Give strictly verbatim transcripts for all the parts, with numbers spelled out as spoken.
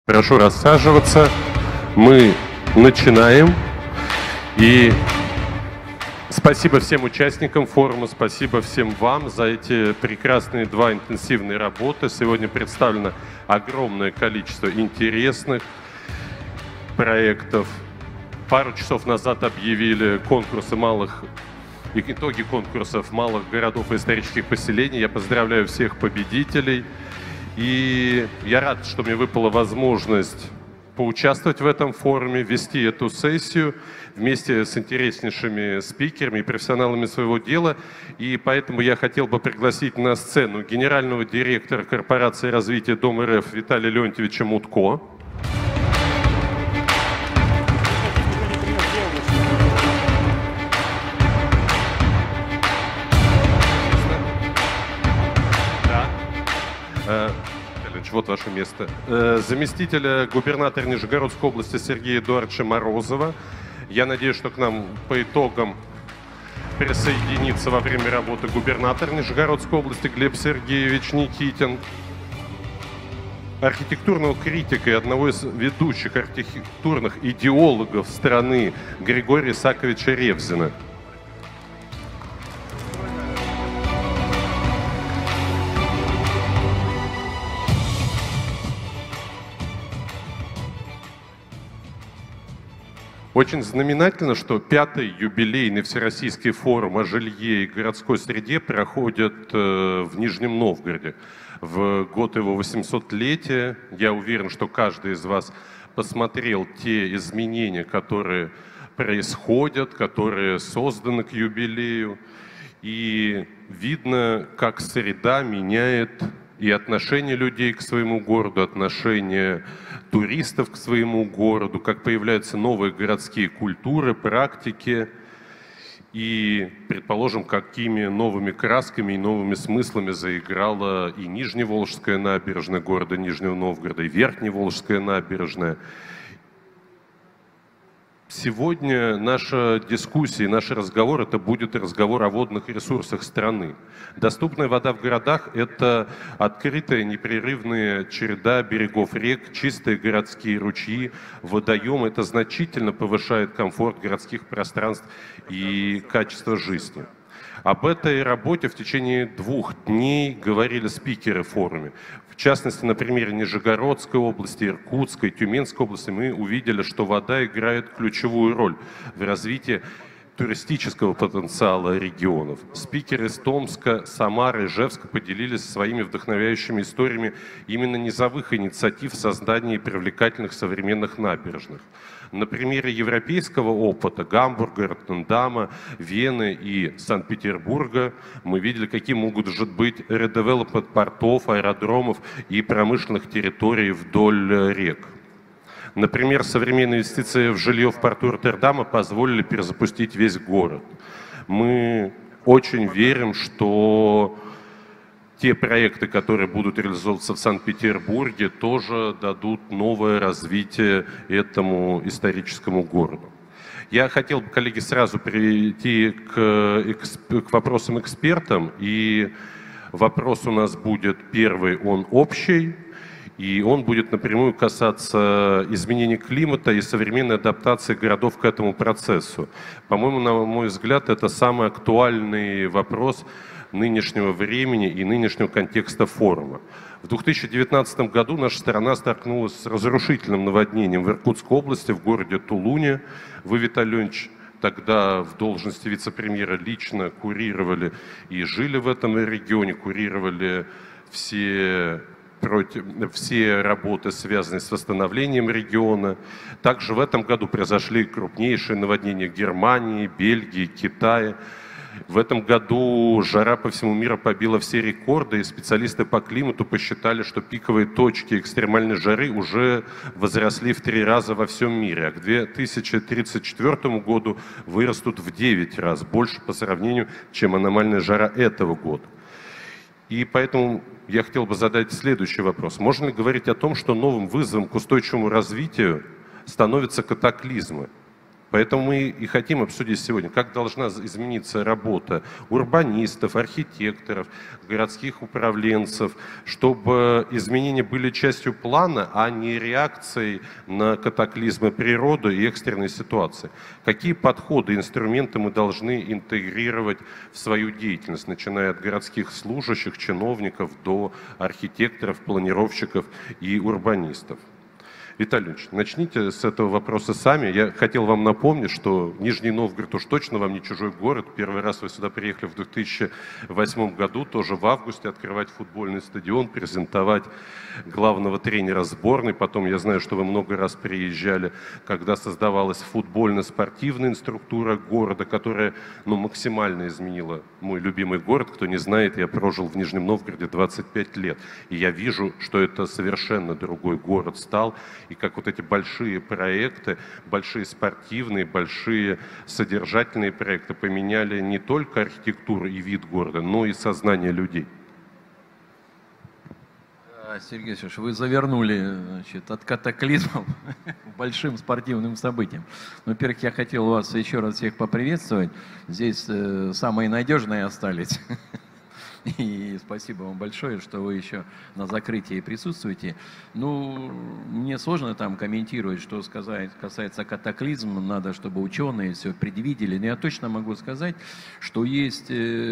Прошу рассаживаться. Мы начинаем. И спасибо всем участникам форума, спасибо всем вам за эти прекрасные два интенсивные работы. Сегодня представлено огромное количество интересных проектов. Пару часов назад объявили конкурсы малых, итоги конкурсов малых городов и исторических поселений. Я поздравляю всех победителей. И я рад, что мне выпала возможность поучаствовать в этом форуме, вести эту сессию вместе с интереснейшими спикерами и профессионалами своего дела. И поэтому я хотел бы пригласить на сцену генерального директора корпорации развития Дом РФ Виталия Леонтьевича Мутко. Вот ваше место. Заместителя губернатора Нижегородской области Сергея Эдуардовича Морозова. Я надеюсь, что к нам по итогам присоединится во время работы губернатор Нижегородской области Глеб Сергеевич Никитин. Архитектурного критика и одного из ведущих архитектурных идеологов страны Григория Исааковича Ревзина. Очень знаменательно, что пятый юбилейный Всероссийский форум о жилье и городской среде проходит в Нижнем Новгороде. В год его восьмисотлетия, я уверен, что каждый из вас посмотрел те изменения, которые происходят, которые созданы к юбилею. И видно, как среда меняет и отношение людей к своему городу, отношение туристов к своему городу, как появляются новые городские культуры, практики, и, предположим, какими новыми красками и новыми смыслами заиграла и Нижневолжская набережная города Нижнего Новгорода, и Верхневолжская набережная. Сегодня наша дискуссия, наш разговор – это будет разговор о водных ресурсах страны. Доступная вода в городах – это открытая непрерывная череда берегов рек, чистые городские ручьи, водоемы. Это значительно повышает комфорт городских пространств и качество жизни. Об этой работе в течение двух дней говорили спикеры в форуме. В частности, на примере Нижегородской области, Иркутской, Тюменской области мы увидели, что вода играет ключевую роль в развитии туристического потенциала регионов. Спикеры из Томска, Самары, Ижевска поделились своими вдохновляющими историями именно низовых инициатив в создании привлекательных современных набережных. На примере европейского опыта Гамбурга, Роттердама, Вены и Санкт-Петербурга мы видели, какие могут быть редевелопмент портов, аэродромов и промышленных территорий вдоль рек. Например, современные инвестиции в жилье в порту Роттердама позволили перезапустить весь город. Мы очень верим, что те проекты, которые будут реализовываться в Санкт-Петербурге, тоже дадут новое развитие этому историческому городу. Я хотел бы, коллеги, сразу перейти к, к вопросам экспертам. И вопрос у нас будет первый, он общий. И он будет напрямую касаться изменения климата и современной адаптации городов к этому процессу. По-моему, на мой взгляд, это самый актуальный вопрос нынешнего времени и нынешнего контекста форума. В две тысячи девятнадцатом году наша страна столкнулась с разрушительным наводнением в Иркутской области, в городе Тулуне. Вы, Виталий Леонидович, тогда в должности вице-премьера лично курировали и жили в этом регионе, курировали все... Против, все работы, связанные с восстановлением региона. Также в этом году произошли крупнейшие наводнения Германии, Бельгии, Китая. В этом году жара по всему миру побила все рекорды, и специалисты по климату посчитали, что пиковые точки экстремальной жары уже возросли в три раза во всем мире, а к две тысячи тридцать четвёртому году вырастут в девять раз больше по сравнению, чем аномальная жара этого года. И поэтому я хотел бы задать следующий вопрос. Можно ли говорить о том, что новым вызовом к устойчивому развитию становятся катаклизмы? Поэтому мы и хотим обсудить сегодня, как должна измениться работа урбанистов, архитекторов, городских управленцев, чтобы изменения были частью плана, а не реакцией на катаклизмы природы и экстренные ситуации. Какие подходы, инструменты мы должны интегрировать в свою деятельность, начиная от городских служащих, чиновников до архитекторов, планировщиков и урбанистов. Виталий Ильич, начните с этого вопроса сами. Я хотел вам напомнить, что Нижний Новгород уж точно вам не чужой город. Первый раз вы сюда приехали в две тысячи восьмом году, тоже в августе, открывать футбольный стадион, презентовать главного тренера сборной. Потом я знаю, что вы много раз приезжали, когда создавалась футбольно-спортивная инструктура города, которая ну, максимально изменила мой любимый город. Кто не знает, я прожил в Нижнем Новгороде двадцать пять лет. И я вижу, что это совершенно другой город стал. И как вот эти большие проекты, большие спортивные, большие содержательные проекты поменяли не только архитектуру и вид города, но и сознание людей. Сергей Алексеевич, вы завернули, значит, от катаклизмов к большим спортивным событиям. Во-первых, я хотел вас еще раз всех поприветствовать. Здесь э, самые надежные остались. И спасибо вам большое, что вы еще на закрытии присутствуете. Ну, мне сложно там комментировать, что сказать, касается катаклизма. Надо, чтобы ученые все предвидели. Но я точно могу сказать, что есть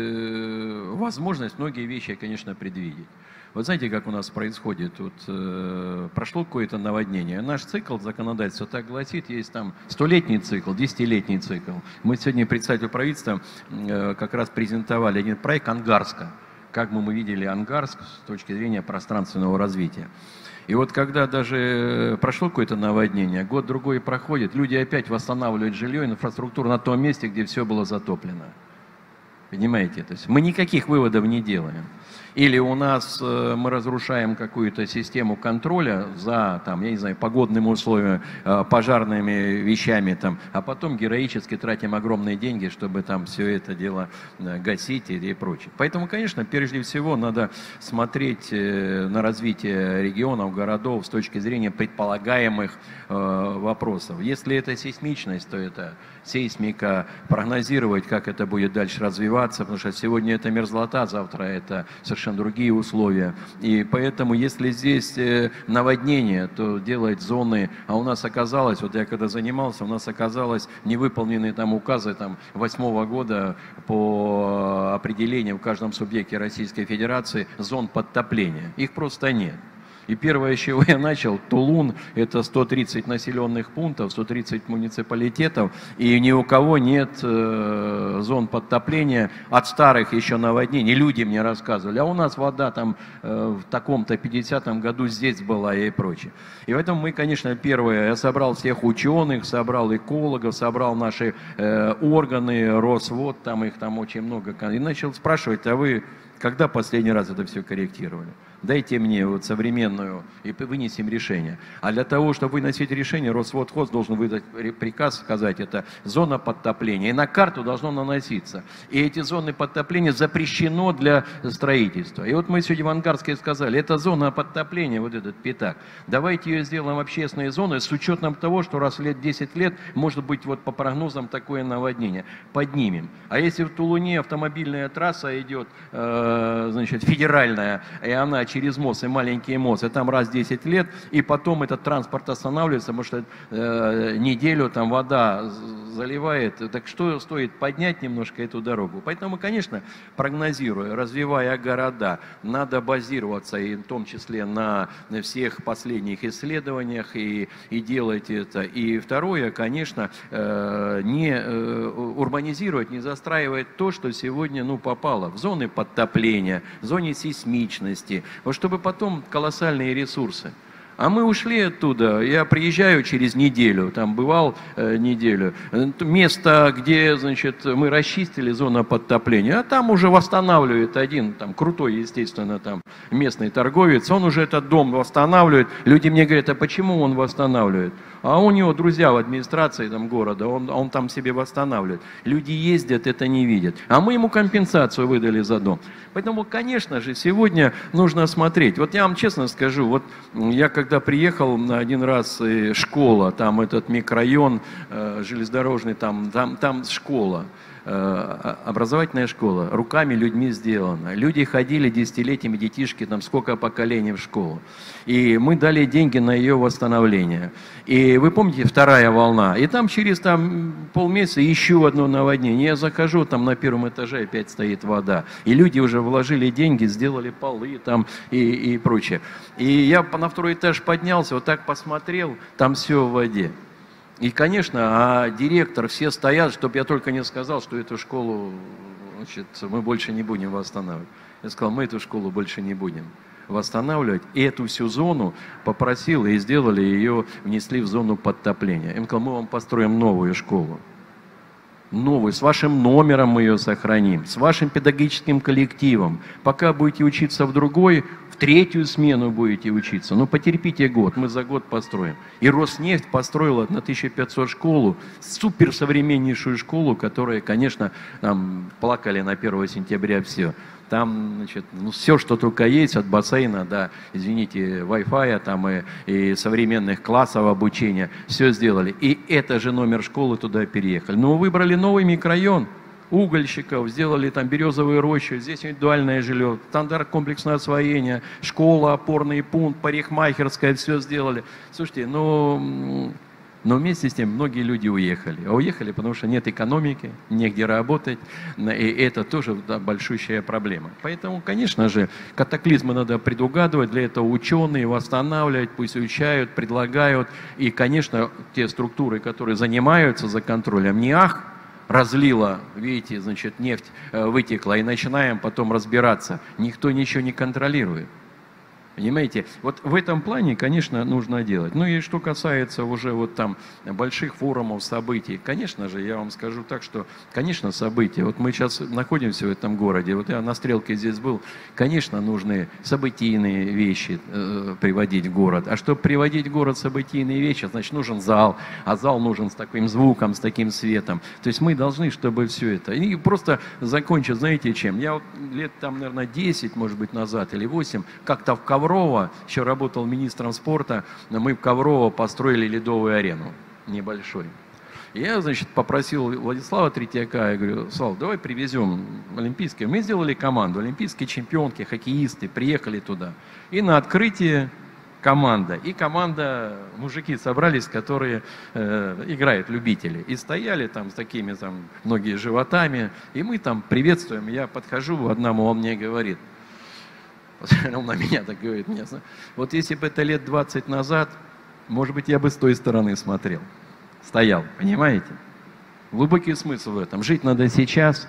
э, возможность многие вещи, конечно, предвидеть. Вот знаете, как у нас происходит? Вот, э, прошло какое-то наводнение. Наш цикл законодательства так гласит, есть там столетний цикл, десятилетний цикл. Мы сегодня представителю правительства э, как раз презентовали один проект Ангарска. Как бы мы видели Ангарск с точки зрения пространственного развития. И вот когда даже прошло какое-то наводнение, год-другой проходит, люди опять восстанавливают жилье и инфраструктуру на том месте, где все было затоплено. Понимаете? То есть мы никаких выводов не делаем. Или у нас э, мы разрушаем какую-то систему контроля за, там, я не знаю, погодными условиями, э, пожарными вещами, там, а потом героически тратим огромные деньги, чтобы там все это дело э, гасить и, и прочее. Поэтому, конечно, прежде всего надо смотреть э, на развитие регионов, городов с точки зрения предполагаемых э, вопросов. Если это сейсмичность, то это сейсмика, прогнозировать, как это будет дальше развиваться, потому что сегодня это мерзлота, завтра это совершенно другие условия. И поэтому, если здесь наводнение, то делать зоны, а у нас оказалось, вот я когда занимался, у нас оказалось невыполненные там указы там восьмого года по определению в каждом субъекте Российской Федерации зон подтопления. Их просто нет. И первое, с чего я начал, Тулун, это сто тридцать населенных пунктов, сто тридцать муниципалитетов, и ни у кого нет э, зон подтопления от старых еще наводнений. Люди мне рассказывали, а у нас вода там э, в таком-то пятидесятом году здесь была и прочее. И поэтому мы, конечно, первое, я собрал всех ученых, собрал экологов, собрал наши э, органы, Росвод, там их там очень много, и начал спрашивать, а вы когда последний раз это все корректировали? Дайте мне вот современную, и вынесем решение. А для того, чтобы выносить решение, Росводхоз должен выдать приказ, сказать, это зона подтопления. И на карту должно наноситься. И эти зоны подтопления запрещено для строительства. И вот мы сегодня в Ангарске сказали, это зона подтопления, вот этот пятак. Давайте ее сделаем общественной зоной с учетом того, что раз в лет десять лет, может быть, вот по прогнозам такое наводнение. Поднимем. А если в Тулуне автомобильная трасса идет, э, значит, федеральная, и она через мост и маленький мост, и там раз в десять лет, и потом этот транспорт останавливается, потому что э, неделю там вода заливает, так что стоит поднять немножко эту дорогу? Поэтому, конечно, прогнозируя, развивая города, надо базироваться, и в том числе на всех последних исследованиях, и, и делать это. И второе, конечно, э, не э, урбанизировать, не застраивать то, что сегодня ну, попало в зоны подтопления, в зоне сейсмичности, вот чтобы потом колоссальные ресурсы. А мы ушли оттуда, я приезжаю через неделю, там бывал э, неделю, место, где, значит, мы расчистили зону подтопления, а там уже восстанавливает один, там, крутой, естественно, там, местный торговец, он уже этот дом восстанавливает, люди мне говорят, а почему он восстанавливает? А у него друзья в администрации там, города, он, он там себе восстанавливает. Люди ездят, это не видят. А мы ему компенсацию выдали за дом. Поэтому, конечно же, сегодня нужно смотреть. Вот я вам честно скажу, вот я как когда приехал один раз, школа, там этот микрорайон железнодорожный, там, там, там школа. Образовательная школа, руками людьми сделана. Люди ходили десятилетиями, детишки, там сколько поколений в школу. И мы дали деньги на ее восстановление. И вы помните, вторая волна. И там через там, полмесяца еще одно наводнение. Я захожу, там на первом этаже опять стоит вода. И люди уже вложили деньги, сделали полы там и, и прочее. И я на второй этаж поднялся, вот так посмотрел, там все в воде. И, конечно, а директор, все стоят, чтобы я только не сказал, что эту школу, значит, мы больше не будем восстанавливать. Я сказал, мы эту школу больше не будем восстанавливать. И эту всю зону попросил, и сделали ее, внесли в зону подтопления. Я им сказал, мы вам построим новую школу. Новую, с вашим номером мы ее сохраним, с вашим педагогическим коллективом. Пока будете учиться в другой, в третью смену будете учиться. Ну, потерпите год, мы за год построим. И Роснефть построила на тысячу пятьсот школу, суперсовременнейшую школу, которая, конечно, там плакали на первое сентября все. Там, значит, ну, все, что только есть, от бассейна до, извините, Wi-Fi, там и, и современных классов обучения, все сделали. И это же номер школы туда переехали. Но выбрали новый микрорайон угольщиков, сделали там березовые рощи, здесь индивидуальное жилье, стандарт комплексного освоения, школа, опорный пункт, парикмахерская, все сделали. Слушайте, ну... Но вместе с тем многие люди уехали. А уехали, потому что нет экономики, негде работать. И это тоже, да, большущая проблема. Поэтому, конечно же, катаклизмы надо предугадывать. Для этого ученые восстанавливать, пусть изучают, предлагают. И, конечно, те структуры, которые занимаются за контролем, не ах, разлила, видите, значит, нефть вытекла, и начинаем потом разбираться. Никто ничего не контролирует. Понимаете, вот в этом плане, конечно, нужно делать. Ну и что касается уже вот там больших форумов, событий, конечно же, я вам скажу так, что, конечно, события. Вот мы сейчас находимся в этом городе, вот я на Стрелке здесь был, конечно, нужны событийные вещи э, приводить в город. А чтобы приводить в город событийные вещи, значит, нужен зал, а зал нужен с таким звуком, с таким светом. То есть мы должны, чтобы все это. И просто закончить, знаете, чем? Я вот лет там, наверное, десять, может быть, назад или восемь, как-то в Коврово, еще работал министром спорта, мы в Коврово построили ледовую арену, небольшой. Я, значит, попросил Владислава Третьяка, я говорю, Слава, давай привезем олимпийские. Мы сделали команду, олимпийские чемпионки, хоккеисты, приехали туда. И на открытие команда. И команда, мужики собрались, которые э, играют, любители. И стояли там с такими, там, многие животами. И мы там приветствуем. Я подхожу, одному он мне говорит, он на меня так говорит, мне, вот если бы это лет двадцать назад, может быть, я бы с той стороны смотрел, стоял, понимаете? Глубокий смысл в этом. Жить надо сейчас,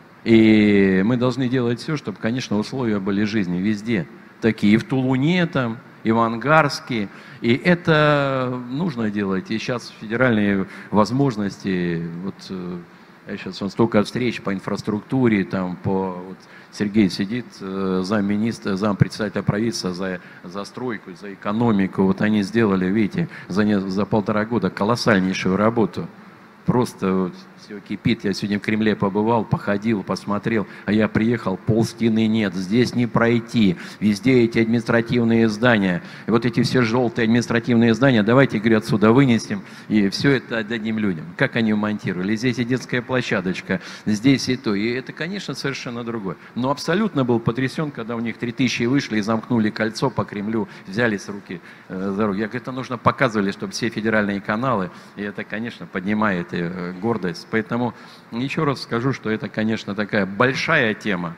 и мы должны делать все, чтобы, конечно, условия были жизни везде. Такие и в Тулуне, там, и в Ангарске, и это нужно делать. И сейчас федеральные возможности, вот я сейчас он столько встреч по инфраструктуре, там, по... Вот, Сергей сидит, замминистра, зампредседателя правительства за, за стройку, за экономику. Вот они сделали, видите, за, не, за полтора года колоссальнейшую работу. Просто вот, все кипит. Я сегодня в Кремле побывал, походил, посмотрел, а я приехал, полстены нет, здесь не пройти, везде эти административные здания. И вот эти все желтые административные здания, давайте, говорю, отсюда вынесем и все это отдадим людям. Как они монтировали? Здесь и детская площадочка, здесь и то. И это, конечно, совершенно другое. Но абсолютно был потрясен, когда у них три тысячи вышли и замкнули кольцо по Кремлю, взяли с руки э, за руки. Я говорю, это нужно показывали, чтобы все федеральные каналы, и это, конечно, поднимает э, гордость. Поэтому еще раз скажу, что это, конечно, такая большая тема,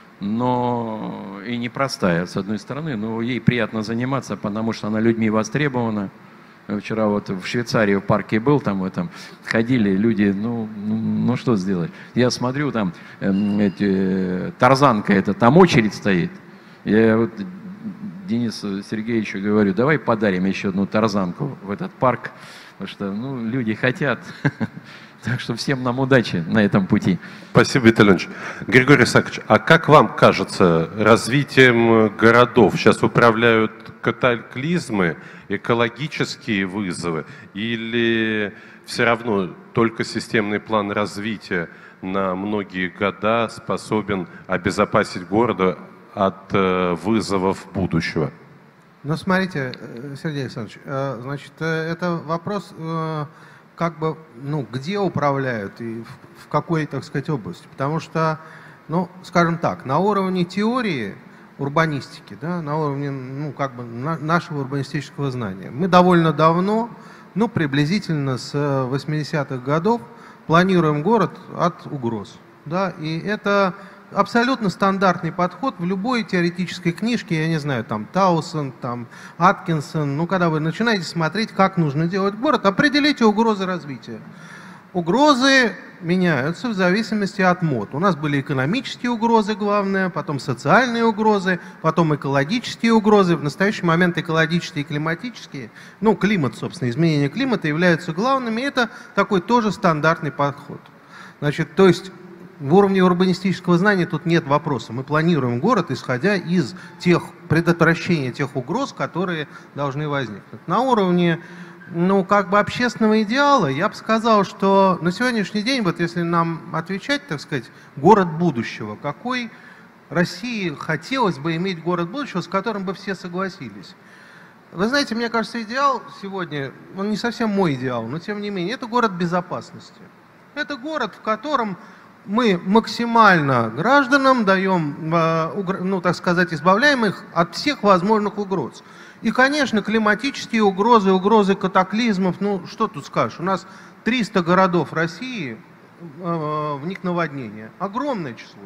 но и непростая, с одной стороны, но ей приятно заниматься, потому что она людьми востребована. Вчера вот в Швейцарии в парке был, там в этом ходили люди, ну, ну, ну что сделать. Я смотрю, там э, эти, тарзанка эта, там очередь стоит. Я вот Денису Сергеевичу говорю, давай подарим еще одну тарзанку в этот парк, потому что, ну, люди хотят. Так что всем нам удачи на этом пути. Спасибо, Виталий Ильич. Григорий Исаакович, а как вам кажется, развитием городов сейчас управляют катаклизмы, экологические вызовы, или все равно только системный план развития на многие года способен обезопасить город от вызовов будущего? Ну, смотрите, Сергей Александрович, значит, это вопрос, как бы, ну, где управляют и в какой, так сказать, области. Потому что, ну, скажем так, на уровне теории урбанистики, да, на уровне, ну, как бы, на, нашего урбанистического знания, мы довольно давно, ну, приблизительно с восьмидесятых годов планируем город от угроз, да, и это абсолютно стандартный подход в любой теоретической книжке, я не знаю, там Таусон, там Аткинсон, ну, когда вы начинаете смотреть, как нужно делать город, определите угрозы развития. Угрозы меняются в зависимости от мод. У нас были экономические угрозы, главное, потом социальные угрозы, потом экологические угрозы. В настоящий момент экологические и климатические, ну, климат, собственно, изменение климата являются главными. Это такой тоже стандартный подход. Значит, то есть в уровне урбанистического знания тут нет вопроса. Мы планируем город, исходя из тех предотвращения тех угроз, которые должны возникнуть. На уровне, ну, как бы общественного идеала, я бы сказал, что на сегодняшний день, вот если нам отвечать, так сказать, город будущего, какой России хотелось бы иметь город будущего, с которым бы все согласились. Вы знаете, мне кажется, идеал сегодня, он не совсем мой идеал, но тем не менее, это город безопасности. Это город, в котором мы максимально гражданам даем, ну, так сказать, избавляем их от всех возможных угроз. И, конечно, климатические угрозы, угрозы катаклизмов, ну, что тут скажешь, у нас триста городов России, в них наводнение, огромное число,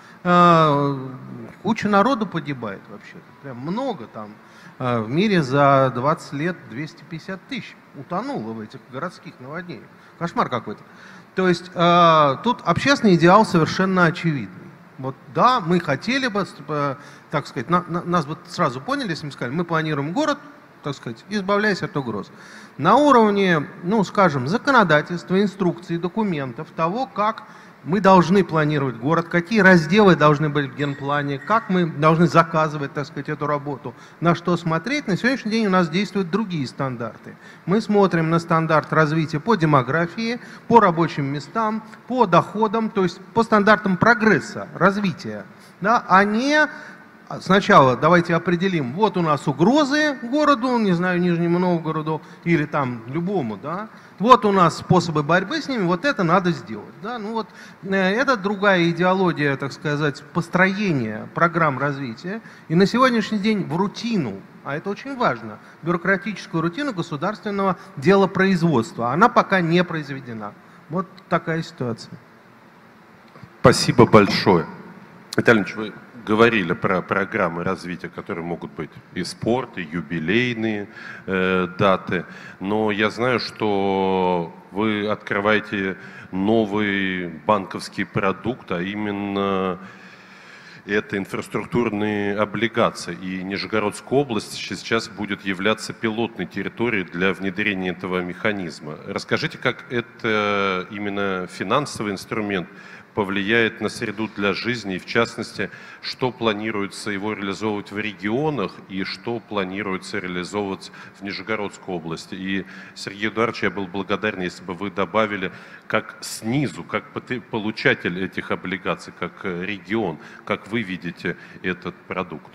да, куча народу погибает вообще-то, прям много там, в мире за двадцать лет двести пятьдесят тысяч утонуло в этих городских наводнениях, кошмар какой-то. То есть э, тут общественный идеал совершенно очевидный. Вот да, мы хотели бы, э, так сказать, на, на, нас бы сразу поняли, если мы сказали, мы планируем город, так сказать, избавляясь от угроз. На уровне, ну, скажем, законодательства, инструкций, документов, того, как мы должны планировать город, какие разделы должны быть в генплане, как мы должны заказывать, так сказать, эту работу, на что смотреть. На сегодняшний день у нас действуют другие стандарты. Мы смотрим на стандарт развития по демографии, по рабочим местам, по доходам, то есть по стандартам прогресса, развития, да, а не сначала давайте определим, вот у нас угрозы городу, не знаю, Нижнему Новгороду или там любому, да, вот у нас способы борьбы с ними, вот это надо сделать. Да? Ну вот, э, это другая идеология, так сказать, построения программ развития. И на сегодняшний день в рутину, а это очень важно, бюрократическую рутину государственного делопроизводства, она пока не произведена. Вот такая ситуация. Спасибо большое. Виталий Ильич, вы говорили про программы развития, которые могут быть и спорт, и юбилейные э, даты, но я знаю, что вы открываете новый банковский продукт, а именно это инфраструктурные облигации. И Нижегородская область сейчас будет являться пилотной территорией для внедрения этого механизма. Расскажите, как это именно финансовый инструмент повлияет на среду для жизни, и в частности, что планируется его реализовывать в регионах и что планируется реализовывать в Нижегородской области. И, Сергей Эдуардович, я был благодарен, если бы вы добавили, как снизу, как получатель этих облигаций, как регион, как вы видите этот продукт.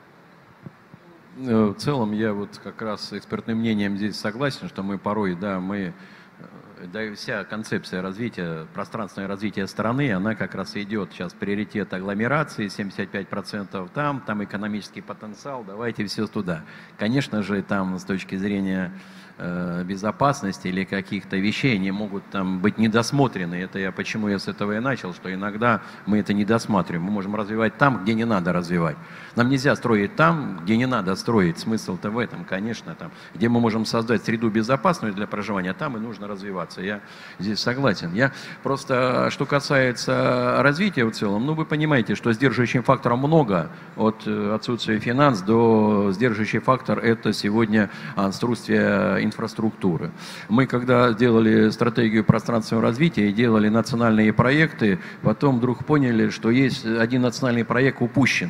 В целом, я вот как раз с экспертным мнением здесь согласен, что мы порой, да, мы... Да и вся концепция развития, пространственное развитие страны, она как раз идет сейчас приоритет агломерации, семьдесят пять процентов там, там экономический потенциал, давайте все туда. Конечно же, там с точки зрения э, безопасности или каких-то вещей они могут там быть недосмотрены. Это я почему я с этого и начал, что иногда мы это не досматриваем. Мы можем развивать там, где не надо развивать. Нам нельзя строить там, где не надо строить. Смысл-то в этом, конечно, там, где мы можем создать среду безопасную для проживания, там и нужно развиваться. Я здесь согласен. Я просто, что касается развития в целом, ну вы понимаете, что сдерживающим фактором много, от отсутствия финансов до сдерживающий фактор это сегодня отсутствие инфраструктуры. Мы когда делали стратегию пространственного развития и делали национальные проекты, потом вдруг поняли, что есть один национальный проект упущен.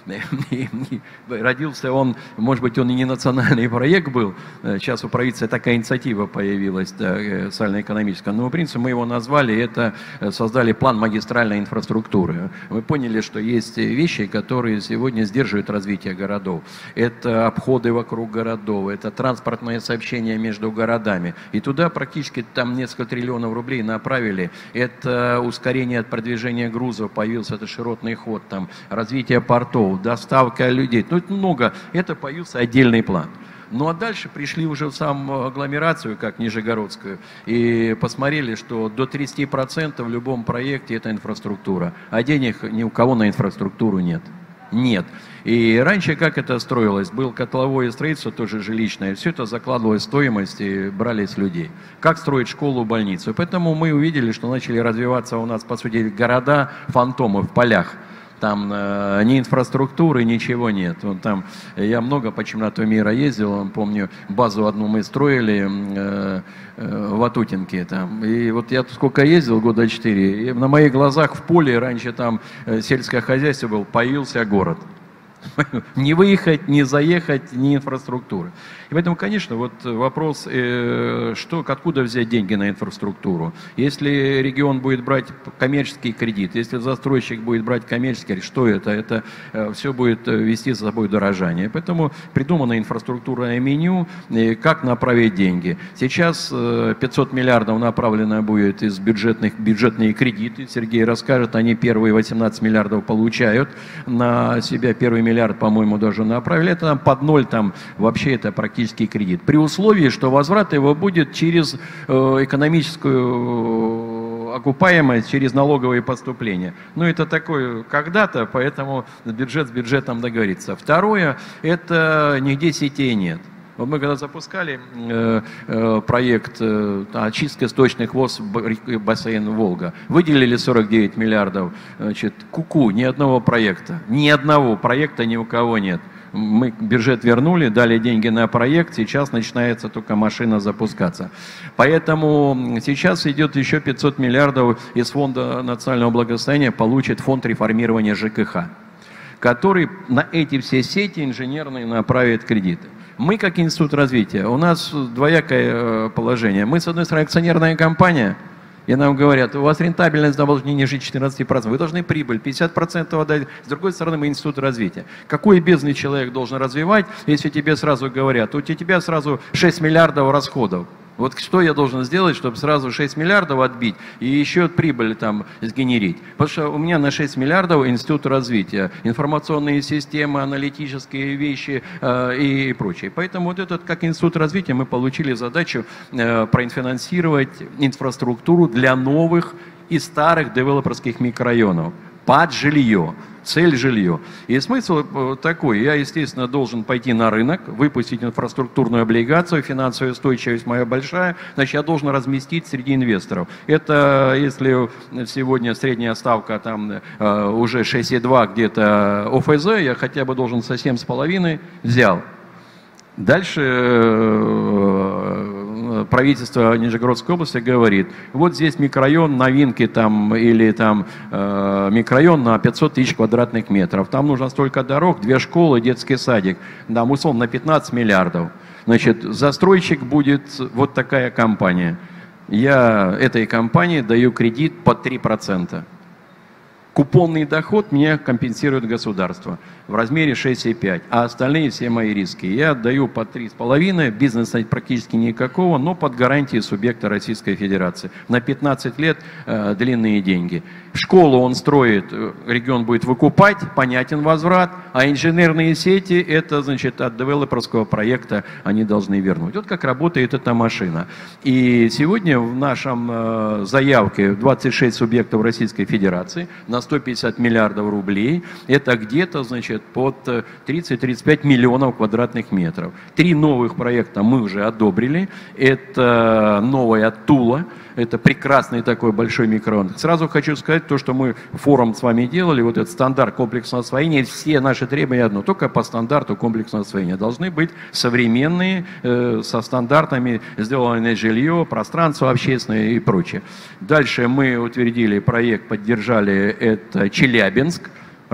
Родился он, может быть, он и не национальный проект был, сейчас у правительства такая инициатива появилась, да, социально-экономическая, но, в принципе, мы его назвали, это создали план магистральной инфраструктуры. Мы поняли, что есть вещи, которые сегодня сдерживают развитие городов. Это обходы вокруг городов, это транспортное сообщение между городами. И туда практически там несколько триллионов рублей направили. Это ускорение продвижения грузов, появился это широтный ход, там, развитие портов, доставка людей. Ну, это много. Это появился отдельный план. Ну а дальше пришли уже в саму агломерацию, как Нижегородскую, и посмотрели, что до тридцати процентов в любом проекте это инфраструктура, а денег ни у кого на инфраструктуру нет. Нет. И раньше как это строилось? Было котловое строительство, тоже жилищное, все это закладывалось в стоимость и брали с людей. Как строить школу, больницу? Поэтому мы увидели, что начали развиваться у нас, по сути, города фантомы в полях. Там э, ни инфраструктуры, ничего нет. Вот там, я много по чемпионату мира ездил, помню, базу одну мы строили э, э, в Атутинке. Там. И вот я сколько ездил, года четыре, и на моих глазах в поле раньше там э, сельское хозяйство было, появился город. Не выехать, не заехать, ни инфраструктуры. И поэтому, конечно, вот вопрос, э, что, откуда взять деньги на инфраструктуру. Если регион будет брать коммерческий кредит, если застройщик будет брать коммерческий кредит, что это? Это э, все будет вести за собой дорожание. Поэтому придумано инфраструктурное меню, э, как направить деньги. Сейчас э, пятьсот миллиардов направлено будет из бюджетных, бюджетные кредиты. Сергей расскажет, они первые восемнадцать миллиардов получают на себя, первый миллиард, по-моему, даже направили. Это там под ноль, там вообще это практически кредит. При условии, что возврат его будет через э, экономическую окупаемость, через налоговые поступления. Ну, это такое когда-то, поэтому бюджет с бюджетом договорится. Второе, это нигде сетей нет. Вот мы когда запускали э, э, проект э, очистки сточных вод в бассейн Волга, выделили сорок девять миллиардов, значит, ку-ку, ни одного проекта, ни одного проекта ни у кого нет. Мы бюджет вернули, дали деньги на проект, сейчас начинается только машина запускаться. Поэтому сейчас идет еще пятьсот миллиардов из Фонда национального благосостояния, получит фонд реформирования ЖКХ, который на эти все сети инженерные направит кредиты. Мы, как институт развития, у нас двоякое положение. Мы, с одной стороны, акционерная компания, и нам говорят, у вас рентабельность должна не ниже четырнадцати процентов, вы должны прибыль пятьдесят процентов отдать. С другой стороны, мы институт развития. Какой бизнес человек должен развивать, если тебе сразу говорят, у тебя сразу шесть миллиардов расходов? Вот что я должен сделать, чтобы сразу шесть миллиардов отбить и еще прибыль там сгенерить? Потому что у меня на шесть миллиардов институт развития, информационные системы, аналитические вещи э, и прочее. Поэтому вот этот, как институт развития, мы получили задачу э, профинансировать инфраструктуру для новых и старых девелоперских микрорайонов под жилье. Цель жилье. И смысл такой, я, естественно, должен пойти на рынок, выпустить инфраструктурную облигацию, финансовая устойчивость моя большая, значит, я должен разместить среди инвесторов. Это, если сегодня средняя ставка там уже шесть и два где-то ОФЗ, я хотя бы должен со семь с половиной взял. Дальше правительство Нижегородской области говорит, вот здесь микрорайон, новинки там, или там э, микрорайон на пятьсот тысяч квадратных метров, там нужно столько дорог, две школы, детский садик, там условно на пятнадцать миллиардов. Значит, застройщик будет вот такая компания. Я этой компании даю кредит под три процента. Купонный доход мне компенсирует государство в размере шесть и пять, а остальные все мои риски. Я отдаю по три с половиной, бизнеса практически никакого, но под гарантией субъекта Российской Федерации. На пятнадцать лет э, длинные деньги. Школу он строит, регион будет выкупать, понятен возврат, а инженерные сети, это, значит, от девелоперского проекта они должны вернуть. Вот как работает эта машина. И сегодня в нашем э, заявке двадцать шесть субъектов Российской Федерации на сто пятьдесят миллиардов рублей, это где-то, значит, под тридцать-тридцать пять миллионов квадратных метров. Три новых проекта мы уже одобрили. Это новая Тула, это прекрасный такой большой микрорайон. Сразу хочу сказать то, что мы форум с вами делали, вот этот стандарт комплексного освоения, все наши требования одно, только по стандарту комплексного освоения. Должны быть современные, э, со стандартами, сделанное жилье, пространство общественное и прочее. Дальше мы утвердили проект, поддержали, это Челябинск.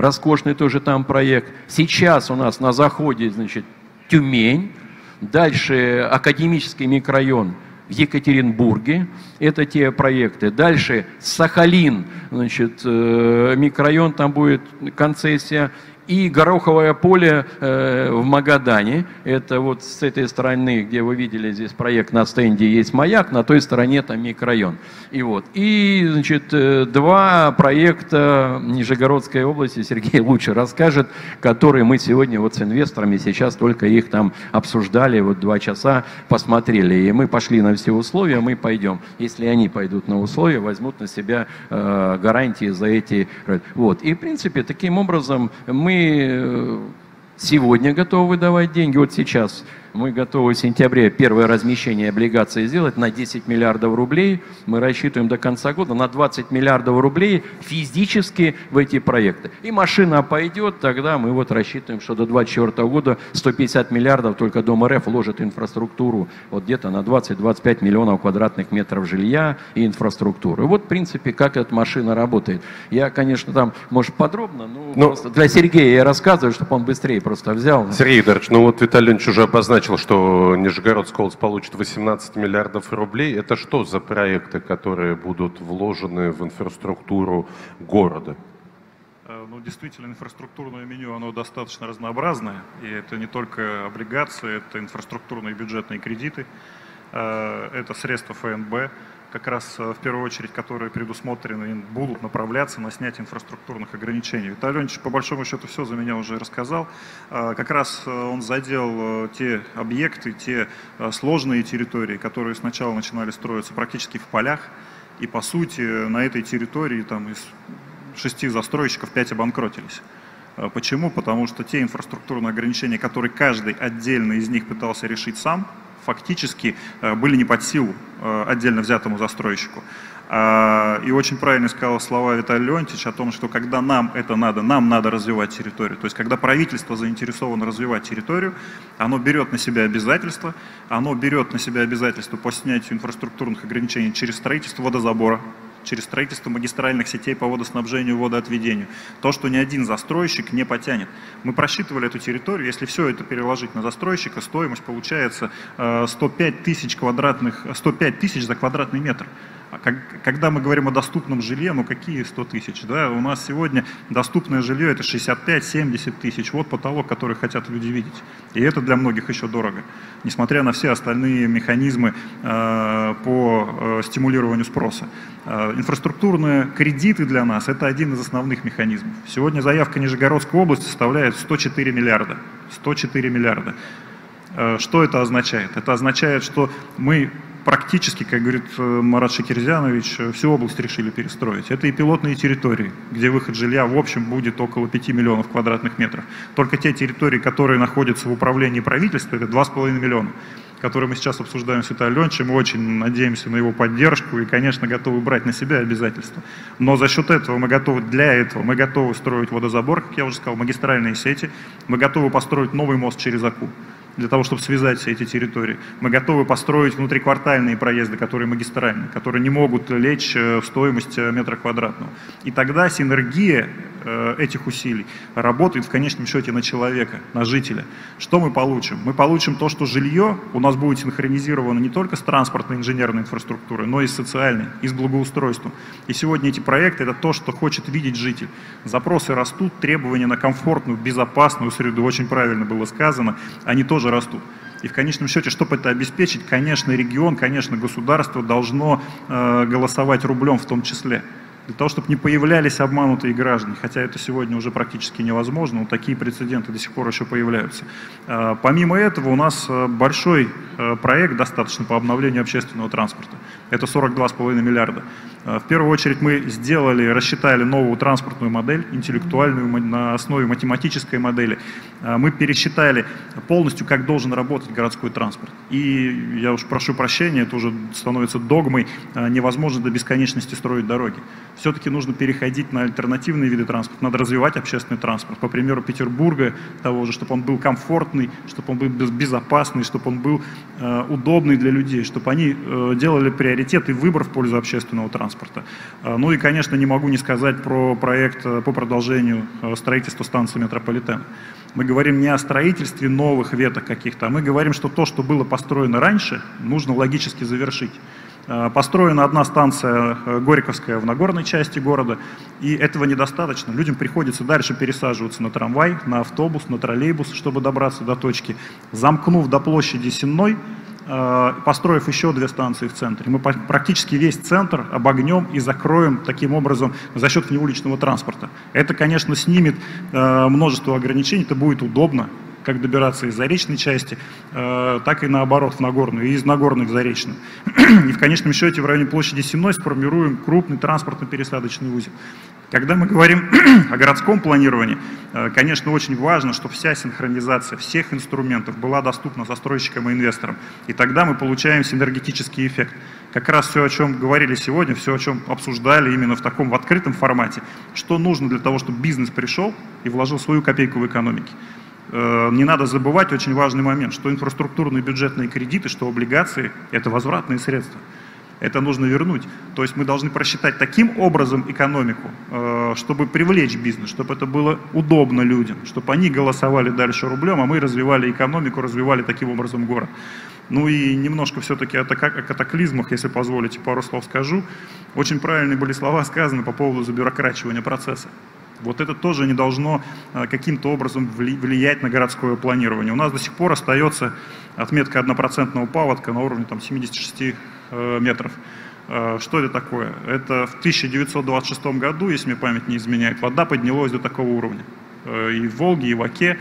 роскошный тоже там проект. Сейчас у нас на заходе, значит, Тюмень, дальше академический микрорайон в Екатеринбурге, это те проекты. Дальше Сахалин, значит, микрорайон, там будет концессия. И Гороховое поле э, в Магадане, это вот с этой стороны, где вы видели здесь проект на стенде, есть маяк, на той стороне там микрорайон. И, вот. и значит, э, два проекта Нижегородской области, Сергей лучше расскажет, которые мы сегодня вот с инвесторами сейчас только их там обсуждали, вот два часа посмотрели. И мы пошли на все условия, мы пойдем. Если они пойдут на условия, возьмут на себя э, гарантии за эти... Вот. И в принципе таким образом мы Мы сегодня готовы выдавать деньги, вот сейчас мы готовы в сентябре первое размещение облигаций сделать на десять миллиардов рублей. Мы рассчитываем до конца года на двадцать миллиардов рублей физически в эти проекты. И машина пойдет, тогда мы вот рассчитываем, что до двадцать четвёртого года сто пятьдесят миллиардов только Дом РФ вложит в инфраструктуру, вот где-то на двадцать-двадцать пять миллионов квадратных метров жилья и инфраструктуры. Вот в принципе как эта машина работает. Я, конечно, там, может, подробно, но, но... просто для Сергея я рассказываю, чтобы он быстрее просто взял. Сергей Эдуардович, ну вот Виталий Леонидович уже обозначил, что Нижегородская область получит восемнадцать миллиардов рублей. Это что за проекты, которые будут вложены в инфраструктуру города? Ну, действительно, инфраструктурное меню, оно достаточно разнообразное. И это не только облигации, это инфраструктурные бюджетные кредиты, это средства эф эн бэ, как раз в первую очередь, которые предусмотрены и будут направляться на снятие инфраструктурных ограничений. Виталий Леонидович, по большому счету, все за меня уже рассказал. Как раз он задел те объекты, те сложные территории, которые сначала начинали строиться практически в полях. И, по сути, на этой территории там, из шести застройщиков пять обанкротились. Почему? Потому что те инфраструктурные ограничения, которые каждый отдельно из них пытался решить сам, фактически были не под силу отдельно взятому застройщику. И очень правильно сказал слова Виталий Леонтьевич о том, что когда нам это надо, нам надо развивать территорию. То есть когда правительство заинтересовано развивать территорию, оно берет на себя обязательства, оно берет на себя обязательства по снятию инфраструктурных ограничений через строительство водозабора, через строительство магистральных сетей по водоснабжению и водоотведению. То, что ни один застройщик не потянет. Мы просчитывали эту территорию, если все это переложить на застройщика, стоимость получается сто пять тысяч квадратных, сто пять тысяч за квадратный метр. Когда мы говорим о доступном жилье, ну какие сто тысяч? Да? У нас сегодня доступное жилье это шестьдесят пять — семьдесят тысяч. Вот потолок, который хотят люди видеть. И это для многих еще дорого. Несмотря на все остальные механизмы э, по э, стимулированию спроса. Э, инфраструктурные кредиты для нас это один из основных механизмов. Сегодня заявка Нижегородской области составляет сто четыре миллиарда. сто четыре миллиарда. Э, что это означает? Это означает, что мы практически, как говорит Марат Шакирзянович, всю область решили перестроить. Это и пилотные территории, где выход жилья в общем будет около пяти миллионов квадратных метров. Только те территории, которые находятся в управлении правительства, это два с половиной миллиона, которые мы сейчас обсуждаем с Виталием Леонидовичем. Мы очень надеемся на его поддержку и, конечно, готовы брать на себя обязательства. Но за счет этого мы готовы, для этого мы готовы строить водозабор, как я уже сказал, магистральные сети. Мы готовы построить новый мост через Аку, для того, чтобы связать все эти территории. Мы готовы построить внутриквартальные проезды, которые магистральные, которые не могут лечь в стоимость метра квадратного. И тогда синергия этих усилий работает в конечном счете на человека, на жителя. Что мы получим? Мы получим то, что жилье у нас будет синхронизировано не только с транспортной инженерной инфраструктурой, но и с социальной, и с благоустройством. И сегодня эти проекты – это то, что хочет видеть житель. Запросы растут, требования на комфортную, безопасную среду, очень правильно было сказано, они тоже растут. И в конечном счете, чтобы это обеспечить, конечно, регион, конечно, государство должно э, голосовать рублем в том числе. Для того, чтобы не появлялись обманутые граждане, хотя это сегодня уже практически невозможно, но такие прецеденты до сих пор еще появляются. Э, помимо этого, у нас большой э, проект достаточно по обновлению общественного транспорта. Это сорок два с половиной миллиарда. В первую очередь мы сделали, рассчитали новую транспортную модель, интеллектуальную, на основе математической модели. Мы пересчитали полностью, как должен работать городской транспорт. И я уж прошу прощения, это уже становится догмой, невозможно до бесконечности строить дороги. Все-таки нужно переходить на альтернативные виды транспорта, надо развивать общественный транспорт. По примеру Петербурга того же, чтобы он был комфортный, чтобы он был безопасный, чтобы он был э, удобный для людей, чтобы они э, делали приоритет и выбор в пользу общественного транспорта. Э, ну и, конечно, не могу не сказать про проект э, по продолжению э, строительства станции метрополитена. Мы говорим не о строительстве новых веток каких-то, а мы говорим, что то, что было построено раньше, нужно логически завершить. Построена одна станция Горьковская в Нагорной части города, и этого недостаточно. Людям приходится дальше пересаживаться на трамвай, на автобус, на троллейбус, чтобы добраться до точки. Замкнув до площади Сенной, построив еще две станции в центре, мы практически весь центр обогнем и закроем таким образом за счет внеуличного транспорта. Это, конечно, снимет множество ограничений, это будет удобно, как добираться из Заречной части, так и наоборот в Нагорную, и из Нагорной в Заречную. И в конечном счете в районе площади Сенной сформируем крупный транспортно-пересадочный узел. Когда мы говорим о городском планировании, конечно, очень важно, чтобы вся синхронизация всех инструментов была доступна застройщикам и инвесторам. И тогда мы получаем синергетический эффект. Как раз все, о чем говорили сегодня, все, о чем обсуждали именно в таком в открытом формате, что нужно для того, чтобы бизнес пришел и вложил свою копейку в экономике. Не надо забывать очень важный момент, что инфраструктурные бюджетные кредиты, что облигации – это возвратные средства. Это нужно вернуть. То есть мы должны просчитать таким образом экономику, чтобы привлечь бизнес, чтобы это было удобно людям, чтобы они голосовали дальше рублем, а мы развивали экономику, развивали таким образом город. Ну и немножко все-таки о катаклизмах, если позволите, пару слов скажу. Очень правильные были слова сказаны по поводу забюрокрачивания процесса. Вот это тоже не должно каким-то образом влиять на городское планирование. У нас до сих пор остается отметка однопроцентного паводка на уровне там, семидесяти шести метров. Что это такое? Это в тысяча девятьсот двадцать шестом году, если мне память не изменяет, вода поднялась до такого уровня. И в Волге, и в Оке.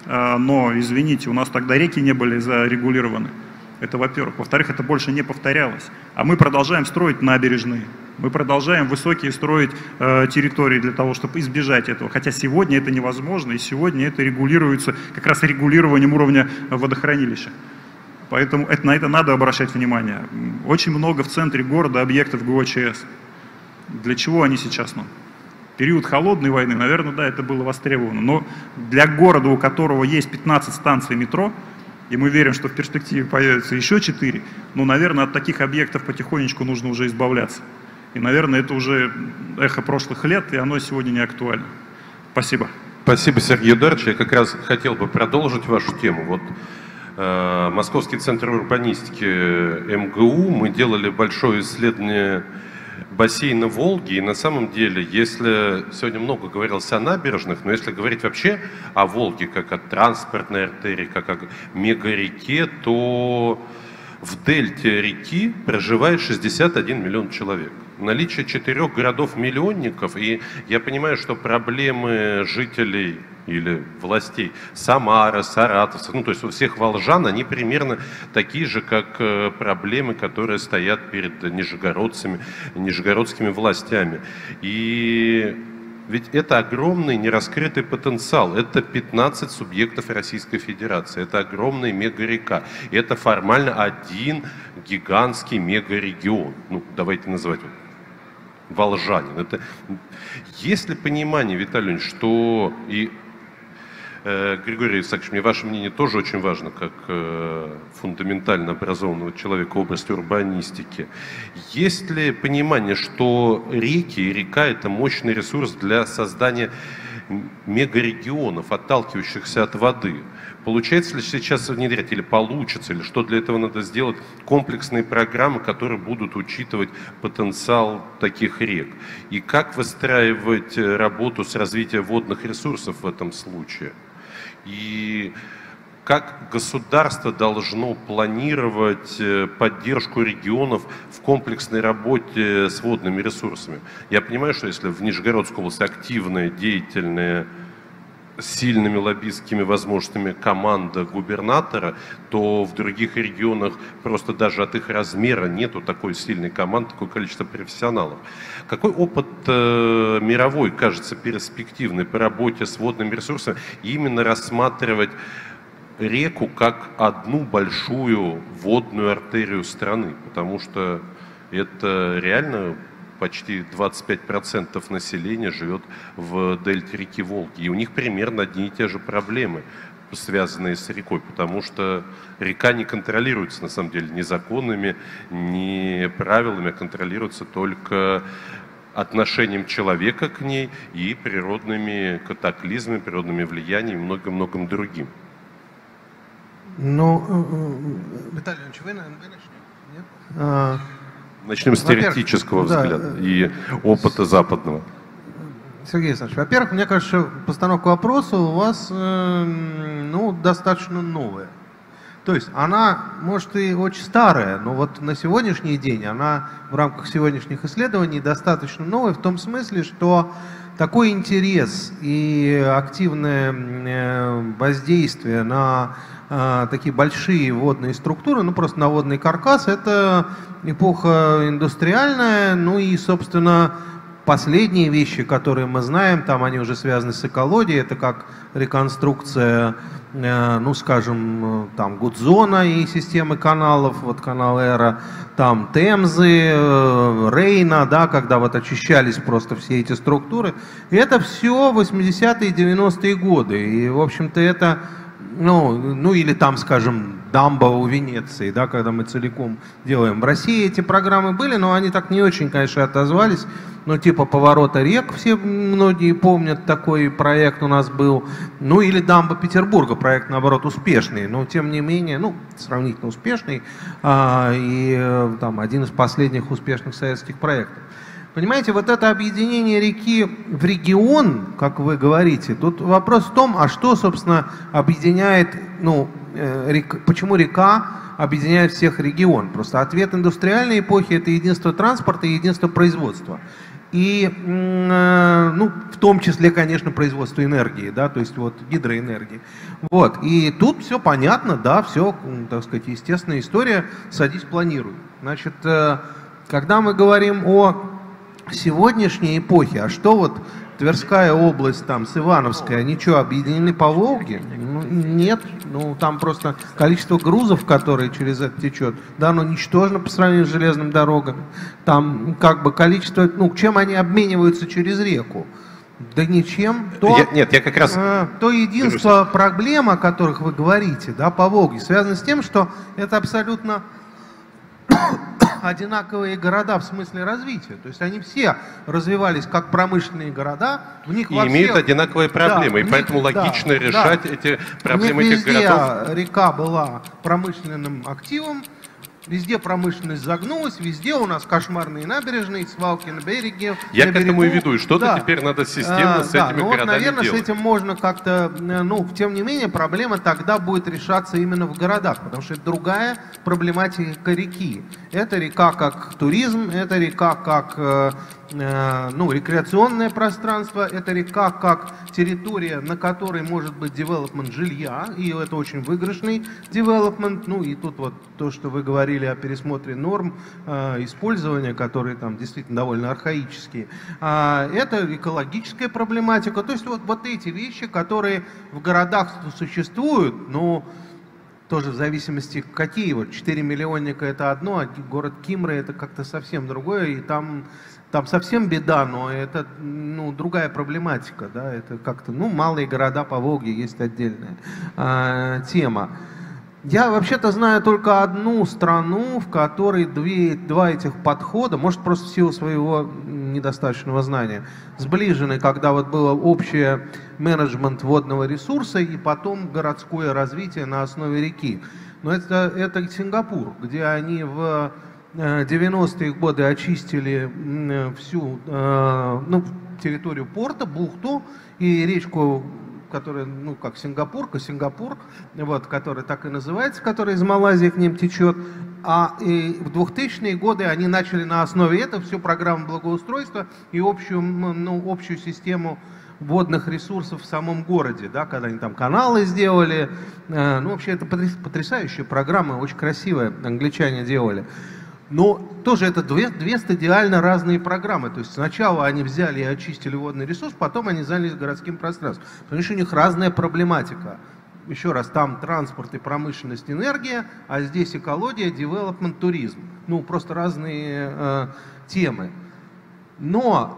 Но, извините, у нас тогда реки не были зарегулированы. Это во-первых. Во-вторых, это больше не повторялось. А мы продолжаем строить набережные. Мы продолжаем высокие строить э, территории для того, чтобы избежать этого. Хотя сегодня это невозможно, и сегодня это регулируется как раз регулированием уровня водохранилища. Поэтому это, на это надо обращать внимание. Очень много в центре города объектов ГОЧС. Для чего они сейчас нам? Период холодной войны, наверное, да, это было востребовано. Но для города, у которого есть пятнадцать станций метро, и мы верим, что в перспективе появится еще четыре, ну, наверное, от таких объектов потихонечку нужно уже избавляться. И, наверное, это уже эхо прошлых лет, и оно сегодня не актуально. Спасибо. Спасибо, Сергей Эдуардович. Я как раз хотел бы продолжить вашу тему. Вот э, Московский центр урбанистики эм гэ у, мы делали большое исследование бассейна Волги, и на самом деле, если сегодня много говорилось о набережных, но если говорить вообще о Волге как о транспортной артерии, как о мегареке, то в дельте реки проживает шестьдесят один миллион человек. Наличие четырех городов-миллионников, и я понимаю, что проблемы жителей или властей Самары, Саратова, ну то есть у всех волжан, они примерно такие же, как проблемы, которые стоят перед нижегородцами, нижегородскими властями. И ведь это огромный нераскрытый потенциал, это пятнадцать субъектов Российской Федерации, это огромная мегарека, это формально один гигантский мегарегион, ну давайте называть его волжанин. Это... Есть ли понимание, Виталий Леонидович, что и э, Григорий Исаакович, мне ваше мнение тоже очень важно, как э, фундаментально образованного человека в области урбанистики. Есть ли понимание, что реки и река – это мощный ресурс для создания мегарегионов, отталкивающихся от воды? Получается ли сейчас внедрять, или получится, или что для этого надо сделать, комплексные программы, которые будут учитывать потенциал таких рек? И как выстраивать работу с развитием водных ресурсов в этом случае? И как государство должно планировать поддержку регионов в комплексной работе с водными ресурсами? Я понимаю, что если в Нижегородской области активная, деятельная, с сильными лоббистскими возможностями команда губернатора, то в других регионах просто даже от их размера нету такой сильной команды, такое количество профессионалов. Какой опыт э, мировой кажется перспективный по работе с водными ресурсами, и именно рассматривать реку как одну большую водную артерию страны, потому что это реально почти двадцать пять процентов населения живет в дельте реки Волги. И у них примерно одни и те же проблемы, связанные с рекой, потому что река не контролируется, на самом деле, ни законами, ни правилами, а контролируется только отношением человека к ней и природными катаклизмами, природными влияниями и многим-многим другим. Ну, Виталий Ильич, вы, наверное, начнете? Нет? А, Начнем с теоретического взгляда да, и опыта западного. Сергей Александрович, во-первых, мне кажется, постановка вопроса у вас э, ну, достаточно новая. То есть она, может, и очень старая, но вот на сегодняшний день она в рамках сегодняшних исследований достаточно новая в том смысле, что такой интерес и активное воздействие на э, такие большие водные структуры, ну просто на водный каркас, это эпоха индустриальная, ну и, собственно, последние вещи, которые мы знаем, там они уже связаны с экологией, это как реконструкция, э, ну скажем, там Гудзона и системы каналов, вот канал Эра, там Темзы, э, Рейна, да, когда вот очищались просто все эти структуры. И это все восьмидесятые и девяностые годы. И, в общем-то, это, ну, ну или там, скажем, дамба у Венеции, да, когда мы целиком делаем. В России эти программы были, но они так не очень, конечно, отозвались. Ну, типа поворота рек, все многие помнят, такой проект у нас был. Ну, или дамба Петербурга, проект, наоборот, успешный, но, тем не менее, ну, сравнительно успешный. А, и там один из последних успешных советских проектов. Понимаете, вот это объединение реки в регион, как вы говорите, тут вопрос в том, а что, собственно, объединяет, ну, река, почему река объединяет всех регион? Просто ответ индустриальной эпохи – это единство транспорта и единство производства. И, ну, в том числе, конечно, производство энергии, да, то есть вот гидроэнергии. Вот, и тут все понятно, да, все, так сказать, естественная история, садись, планируй. Значит, когда мы говорим о сегодняшней эпохе, а что вот Тверская область там с Ивановской, они что, объединены по Волге? Ну, нет, ну там просто количество грузов, которые через это течет, да, оно ничтожно по сравнению с железными дорогами. Там как бы количество, ну, чем они обмениваются через реку? Да ничем. То, я, нет, я как раз... Э, то единство проблем, о которых вы говорите, да, по Волге, связано с тем, что это абсолютно одинаковые города в смысле развития. То есть они все развивались как промышленные города. В них и во имеют всех... одинаковые проблемы. Да, и поэтому них, логично да, решать да. эти проблемы этих везде городов. Река была промышленным активом. Везде промышленность загнулась, везде у нас кошмарные набережные, свалки на береге. Я на к этому берегу. и веду, и что-то да. теперь надо системно а, с да, этими ну городами вот, наверное, делать. с этим можно как-то, ну, тем не менее, проблема тогда будет решаться именно в городах, потому что это другая проблематика реки. Это река как туризм, это река как, э, э, ну, рекреационное пространство, это река как территория, на которой может быть девелопмент жилья, и это очень выигрышный девелопмент. Ну и тут вот то, что вы говорили о пересмотре норм э, использования, которые там действительно довольно архаические, э, это экологическая проблематика. То есть вот, вот эти вещи, которые в городах существуют, но тоже в зависимости какие. Вот четыре миллионника это одно, а город Кимры это как-то совсем другое, и там, там совсем беда, но это, ну, другая проблематика, да, это как-то, ну, малые города по Волге есть отдельная э, тема. Я вообще-то знаю только одну страну, в которой две, два этих подхода, может просто в силу своего недостаточного знания, сближены, когда вот было общее менеджмент водного ресурса и потом городское развитие на основе реки. Но это, это Сингапур, где они в девяностые годы очистили всю, ну, территорию порта, бухту и речку, которая, ну, как Сингапурка, Сингапур, вот, который так и называется, который из Малайзии к ним течет. А и в двухтысячные годы они начали на основе этого всю программу благоустройства и общую, ну, общую систему водных ресурсов в самом городе, да, когда они там каналы сделали. Ну, вообще, это потрясающая программа, очень красивая, англичане делали. Но тоже это две, две стадиально разные программы. То есть сначала они взяли и очистили водный ресурс, потом они занялись городским пространством. Потому что у них разная проблематика. Еще раз, там транспорт и промышленность, энергия, а здесь экология, девелопмент, туризм. Ну, просто разные э, темы. Но,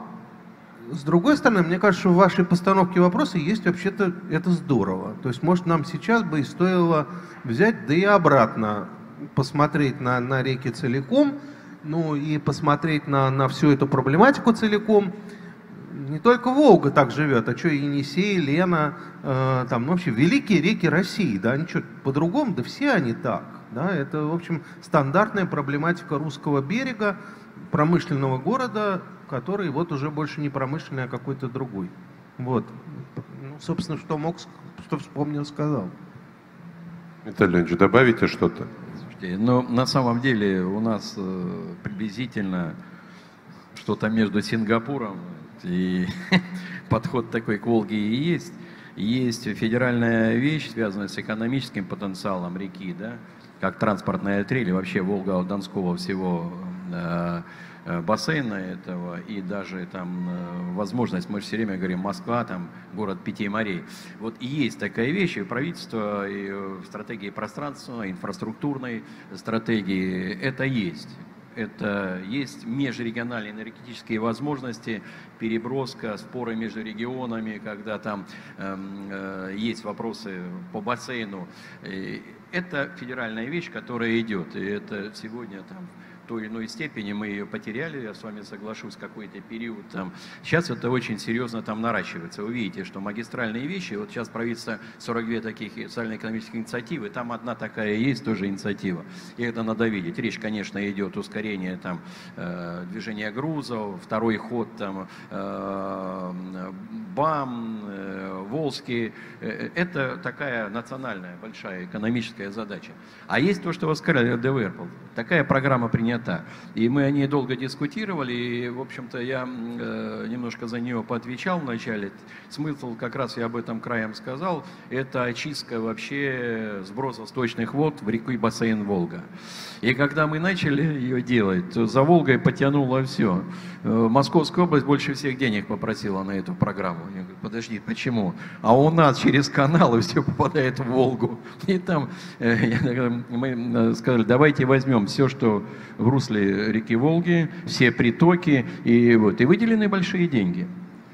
с другой стороны, мне кажется, что в вашей постановке вопроса есть вообще-то это здорово. То есть, может, нам сейчас бы и стоило взять, да и обратно посмотреть на, на реки целиком, ну и посмотреть на, на всю эту проблематику целиком. Не только Волга так живет, а что Енисей, Лена, э, там, ну, вообще великие реки России, да, они что, по-другому, да все они так, да, это, в общем, стандартная проблематика русского берега, промышленного города, который вот уже больше не промышленный, а какой-то другой. Вот, ну, собственно, что мог, что вспомнил, сказал. Виталий Леонидович, добавите что-то? Слушайте, ну, на самом деле у нас э, приблизительно что-то между Сингапуром и подход такой к Волге и есть. Есть федеральная вещь, связанная с экономическим потенциалом реки, да, как транспортная артерия, или вообще Волго-Донского всего э, бассейна этого, и даже там э, возможность, мы же все время говорим, Москва, там, город пяти морей. Вот и есть такая вещь, и правительство, и в стратегии пространственной, инфраструктурной стратегии это есть. Это есть межрегиональные энергетические возможности, переброска, споры между регионами, когда там э, э, есть вопросы по бассейну. И это федеральная вещь, которая идет. И это сегодня там в той или иной степени мы ее потеряли, я с вами соглашусь, какой-то период там. Сейчас это очень серьезно там наращивается. Вы видите, что магистральные вещи, вот сейчас правительство сорок две таких социально-экономических инициативы, там одна такая есть, тоже инициатива. И это надо видеть. Речь, конечно, идет ускорение там э, движения грузов, второй ход там э, БАМ, э, Волжский. Э, это такая национальная большая экономическая задача. А есть то, что вы сказали, ДВР. Такая программа принята. И мы о ней долго дискутировали, и, в общем-то, я э, немножко за нее поотвечал вначале. Смысл, как раз я об этом краем сказал, это очистка вообще сброса сточных вод в реку и бассейн Волга. И когда мы начали ее делать, то за Волгой потянуло все. Московская область больше всех денег попросила на эту программу. Я говорю, подожди, почему? А у нас через каналы все попадает в Волгу. И там э, мы сказали, давайте возьмем все, что в русле реки Волги, все притоки, и, вот, и выделены большие деньги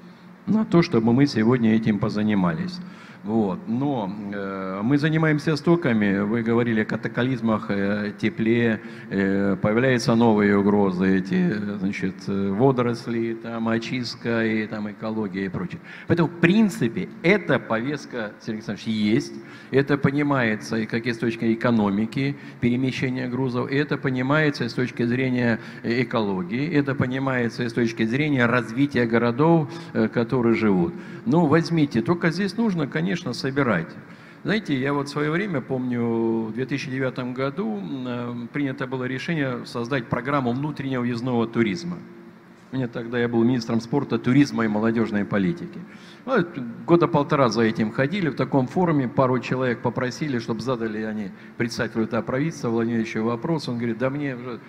на то, чтобы мы сегодня этим позанимались. Вот. Но э, мы занимаемся стоками, вы говорили о катаклизмах, э, тепле, э, появляются новые угрозы, эти, значит, водоросли, там, очистка, и, там, экология и прочее. Поэтому, в принципе, эта повестка, Сергей Александрович, есть, это понимается и как и с точки экономики, перемещения грузов, и это понимается и с точки зрения экологии, это понимается и с точки зрения развития городов, э, которые живут. Ну, возьмите, только здесь нужно, конечно, Конечно, собирать. Знаете, я вот в свое время помню, в две тысячи девятом году принято было решение создать программу внутреннего въездного туризма. Мне тогда я был министром спорта, туризма и молодежной политики. Ну, года полтора за этим ходили, в таком форуме пару человек попросили, чтобы задали они представителю этого правительства, Владимировичу, вопрос. Он говорит, да мне уже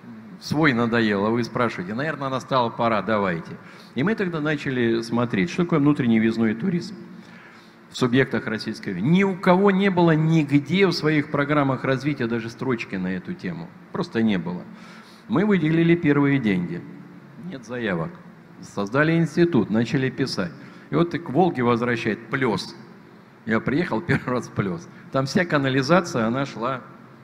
свой надоело, вы спрашиваете. Наверное, настала пора, давайте. И мы тогда начали смотреть, что такое внутренний въездной туризм в субъектах Российской Федерации. Ни у кого не было нигде в своих программах развития даже строчки на эту тему. Просто не было. Мы выделили первые деньги. Нет заявок. Создали институт, начали писать. И вот к Волге возвращает Плес. Я приехал первый раз в Плес. Там вся канализация, она шла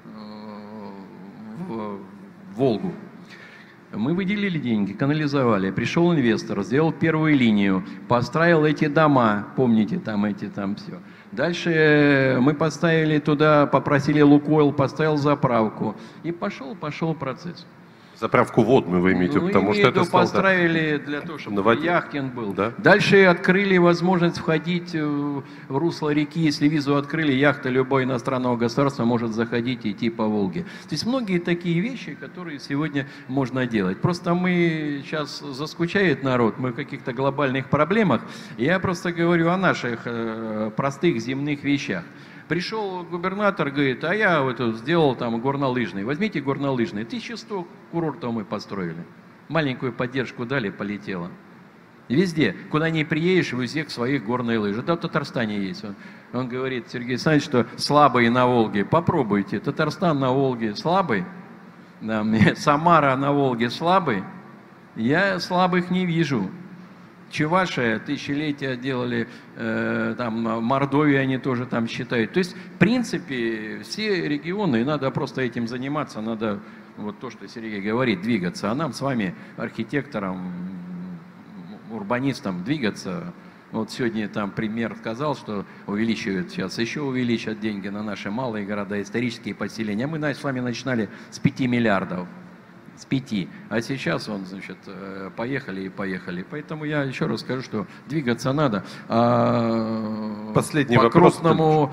в Волгу. Мы выделили деньги, канализовали, пришел инвестор, сделал первую линию, построил эти дома, помните, там эти, там все. Дальше мы поставили туда, попросили Лукойл, поставил заправку, и пошел, пошел процесс. Заправку водную вы имеете, ну, потому что это стало... построили для того, чтобы Наводить. яхтинг был. Да? Дальше открыли возможность входить в русло реки. Если визу открыли, яхта любого иностранного государства может заходить и идти по Волге. То есть многие такие вещи, которые сегодня можно делать. Просто мы сейчас заскучает народ, мы в каких-то глобальных проблемах. Я просто говорю о наших э, простых земных вещах. Пришел губернатор, говорит, а я вот сделал там горнолыжный. Возьмите горнолыжный. тысяча сто курортов мы построили. Маленькую поддержку дали, полетело. Везде, куда ни приедешь, у всех своих горные лыжи. Да, в Татарстане есть. Он, он говорит, Сергей Александрович, что слабые на Волге. Попробуйте. Татарстан на Волге слабый. Да, Самара на Волге слабый. Я слабых не вижу. Чувашия тысячелетия делали, э, там, Мордовия они тоже там считают. То есть, в принципе, все регионы, и надо просто этим заниматься, надо, вот то, что Сергей говорит, двигаться. А нам с вами, архитекторам, урбанистам, двигаться. Вот сегодня там премьер сказал, что увеличивают, сейчас еще увеличат деньги на наши малые города, исторические поселения. Мы с вами начинали с пяти миллиардов. С пяти. А сейчас он, значит, поехали и поехали. Поэтому я еще раз скажу, что двигаться надо. А Последний по вопрос. крупному,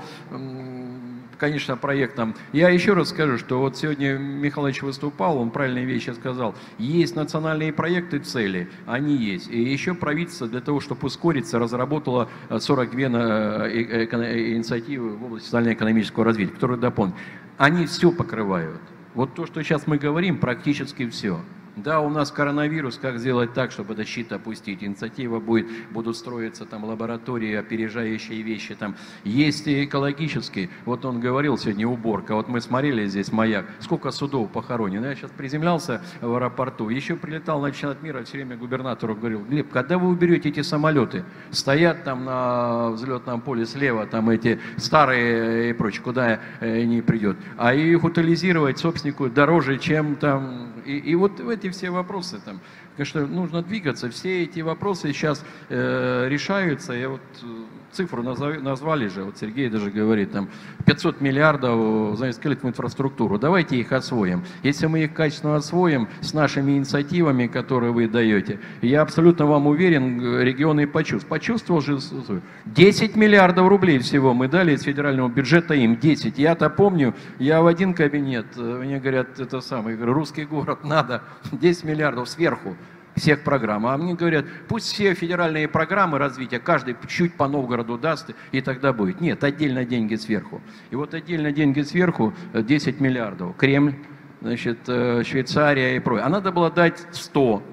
конечно, проектам. Я еще раз скажу, что вот сегодня Михаил Ильич выступал, он правильные вещи сказал. Есть национальные проекты, цели, они есть. И еще правительство для того, чтобы ускориться, разработало сорок две инициативы в области социально-экономического развития, которые дополнят. Они все покрывают. Вот то, что сейчас мы говорим, практически все. Да, у нас коронавирус, как сделать так, чтобы этот щит опустить? Инициатива будет, будут строиться там лаборатории, опережающие вещи. Там есть и экологические. Вот он говорил сегодня, уборка. Вот мы смотрели здесь маяк, сколько судов похоронено. Я сейчас приземлялся в аэропорту, еще прилетал на чемпионат мира, все время губернатору говорил: Глеб, когда вы уберете эти самолеты? Стоят там на взлетном поле слева, там эти старые и прочее, куда не придет. А их утилизировать собственнику дороже, чем там... И, и вот эти все вопросы, там, конечно, нужно двигаться. Все эти вопросы сейчас э, решаются. Я вот цифру назов, назвали же, вот Сергей даже говорит, там пятьсот миллиардов заинвестировать в инфраструктуру. Давайте их освоим. Если мы их качественно освоим с нашими инициативами, которые вы даете, я абсолютно вам уверен, регионы почувствуют. Почувствовал же десять миллиардов рублей всего мы дали из федерального бюджета им. десять. Я-то помню, я в один кабинет, мне говорят, это самый, русский город, надо десять миллиардов сверху всех программ. А мне говорят, пусть все федеральные программы развития, каждый чуть по Новгороду даст, и тогда будет. Нет, отдельно деньги сверху. И вот отдельно деньги сверху десять миллиардов. Кремль, значит, Швейцария и прочее. А надо было дать сто.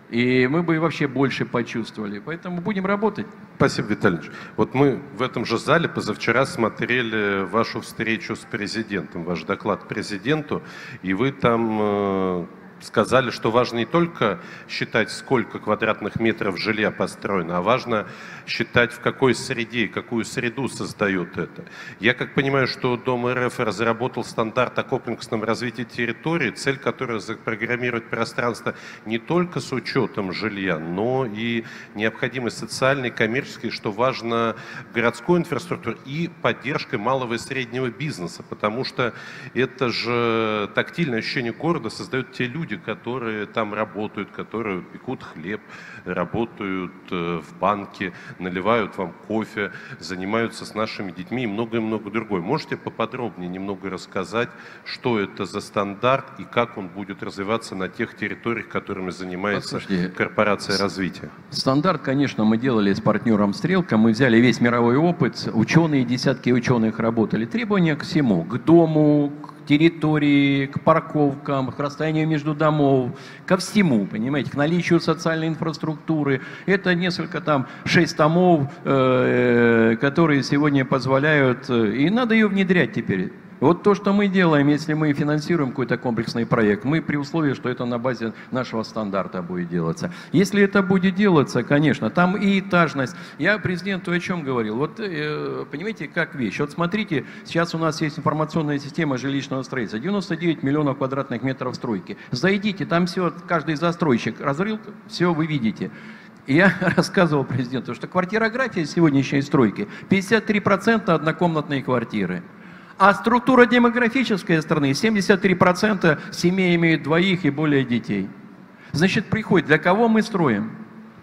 И мы бы вообще больше почувствовали. Поэтому будем работать. Спасибо, Виталий Ильич. Вот мы в этом же зале позавчера смотрели вашу встречу с президентом, ваш доклад президенту, и вы там... сказали, что важно не только считать, сколько квадратных метров жилья построено, а важно считать, в какой среде, какую среду создает это. Я как понимаю, что Дом РФ разработал стандарт о комплексном развитии территории, цель которой запрограммировать пространство не только с учетом жилья, но и необходимость социальной, коммерческой, что важно, городской инфраструктуры и поддержкой малого и среднего бизнеса, потому что это же тактильное ощущение города создают те люди, которые там работают, которые пекут хлеб, работают в банке, наливают вам кофе, занимаются с нашими детьми и многое-многое другое. Можете поподробнее немного рассказать, что это за стандарт и как он будет развиваться на тех территориях, которыми занимается Послушайте, корпорация развития? Стандарт, конечно, мы делали с партнером Стрелка, мы взяли весь мировой опыт, ученые, десятки ученых работали. Требования к всему, к дому, к территории, к парковкам, к расстоянию между домов, ко всему, понимаете, к наличию социальной инфраструктуры. Это несколько там, шесть томов, э, которые сегодня позволяют, и надо ее внедрять теперь. Вот то, что мы делаем, если мы финансируем какой-то комплексный проект, мы при условии, что это на базе нашего стандарта будет делаться. Если это будет делаться, конечно, там и этажность. Я президенту о чем говорил? Вот понимаете, как вещь. Вот смотрите, сейчас у нас есть информационная система жилищного строительства. девяносто девять миллионов квадратных метров стройки. Зайдите, там все, каждый застройщик разрыл, все вы видите. И я рассказывал президенту, что квартирография сегодняшней стройки пятьдесят три процента однокомнатные квартиры. А структура демографической страны, семьдесят три процента семей имеют двоих и более детей. Значит, приходит, для кого мы строим?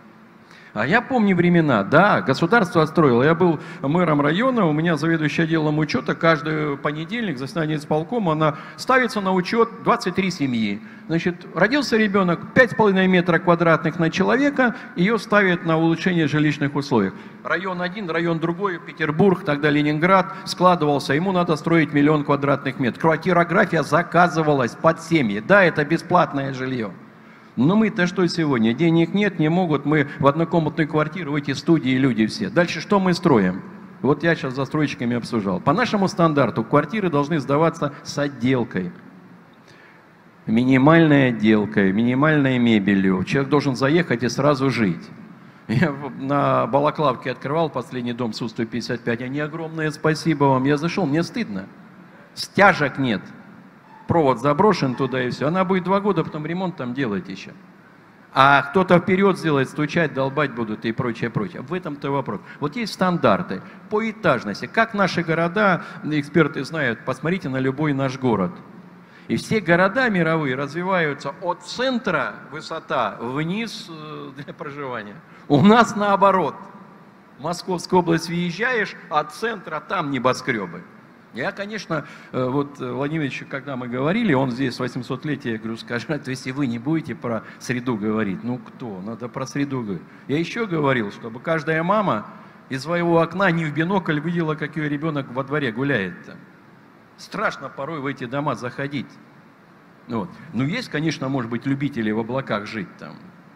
А я помню времена, да, государство строило. Я был мэром района, у меня заведующий отделом учета, каждый понедельник заседание исполкома, она ставится на учет двадцать три семьи. Значит, родился ребенок, пять с половиной метра квадратных на человека, ее ставят на улучшение жилищных условий. Район один, район другой, Петербург, тогда Ленинград складывался, ему надо строить миллион квадратных метров. Квартирография заказывалась под семьи, да, это бесплатное жилье. Но мы-то что сегодня? Денег нет, не могут мы в однокомнатную квартиру, в эти студии люди все. Дальше что мы строим? Вот я сейчас с застройщиками обсуждал. По нашему стандарту квартиры должны сдаваться с отделкой. минимальной отделкой, минимальной мебелью. Человек должен заехать и сразу жить. Я на Балаклавке открывал последний дом Су сто пятьдесят пять. Они огромное спасибо вам. Я зашел, мне стыдно. Стяжек нет. Провод заброшен туда и все. Она будет два года, потом ремонт там делать еще. А кто-то вперед сделает, стучать, долбать будут и прочее, прочее. В этом-то вопрос. Вот есть стандарты по этажности. Как наши города, эксперты знают, посмотрите на любой наш город. И все города мировые развиваются от центра высота вниз для проживания. У нас наоборот. В Московскую область въезжаешь, от центра там небоскребы. Я, конечно, вот Владимирович, когда мы говорили, он здесь восьмисотлетие, я говорю, скажи, если вы не будете про среду говорить, ну кто, надо про среду говорить. Я еще говорил, чтобы каждая мама из своего окна не в бинокль видела, как ее ребенок во дворе гуляет там. Страшно порой в эти дома заходить. Вот. Ну, есть, конечно, может быть, любители в облаках жить там.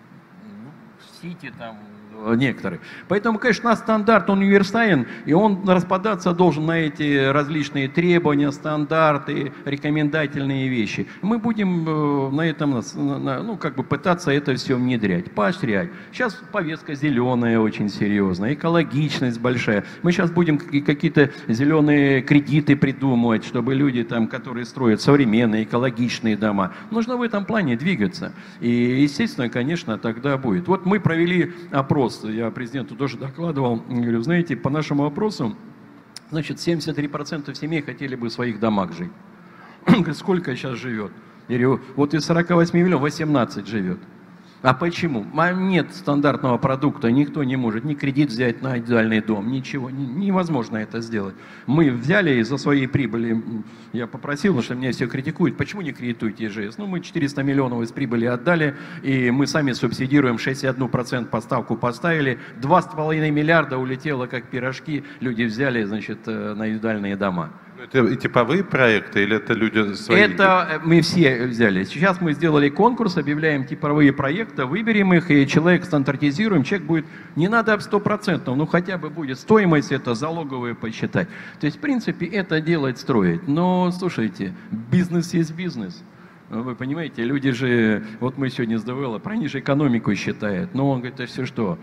В Сити там некоторые. Поэтому, конечно, наш стандарт, он универсален, и он распадаться должен на эти различные требования, стандарты, рекомендательные вещи. Мы будем на этом, ну, как бы пытаться это все внедрять, поощрять. Сейчас повестка зеленая очень серьезная, экологичность большая. Мы сейчас будем какие-то зеленые кредиты придумывать, чтобы люди, там, которые строят современные экологичные дома, нужно в этом плане двигаться. И, естественно, конечно, тогда будет. Вот мы провели опрос. Я президенту тоже докладывал, говорю, знаете, по нашему опросу, значит, семьдесят три процента семей хотели бы в своих домах жить. Говорит, сколько сейчас живет? Я говорю, вот из сорока восьми миллионов восемнадцать живет. А почему? А нет стандартного продукта, никто не может ни кредит взять на идеальный дом, ничего, невозможно это сделать. Мы взяли из-за своей прибыли, я попросил, потому что меня все критикуют, почему не кредитуете ИЖС? Ну, мы четыреста миллионов из прибыли отдали, и мы сами субсидируем, шестьдесят один процент поставку поставили, два с половиной миллиарда улетело как пирожки, люди взяли, значит, на индивидуальные дома. Это и типовые проекты или это люди свои? Это мы все взяли. Сейчас мы сделали конкурс, объявляем типовые проекты, выберем их, и человек стандартизируем, человек будет, не надо сто процентов, ну хотя бы будет стоимость это залоговую посчитать. То есть, в принципе, это делать, строить. Но, слушайте, бизнес есть бизнес. Вы понимаете, люди же, вот мы сегодня с Девелоп, они же экономику считают, но он говорит, а все что,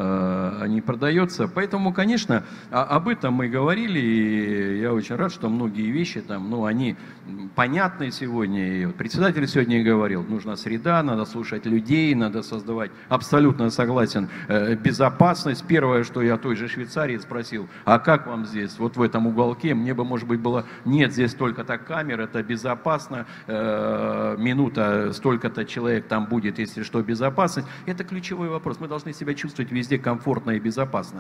э, не продается. Поэтому, конечно, а, об этом мы говорили, и я очень рад, что многие вещи там, ну, они понятны сегодня. И вот председатель сегодня говорил, нужна среда, надо слушать людей, надо создавать, абсолютно согласен, э, безопасность. Первое, что я той же Швейцарии спросил, а как вам здесь, вот в этом уголке, мне бы, может быть, было, нет, здесь только-то камер, это безопасно, э, минута, столько-то человек там будет, если что, безопасность. Это ключевой вопрос. Мы должны себя чувствовать везде комфортно и безопасно.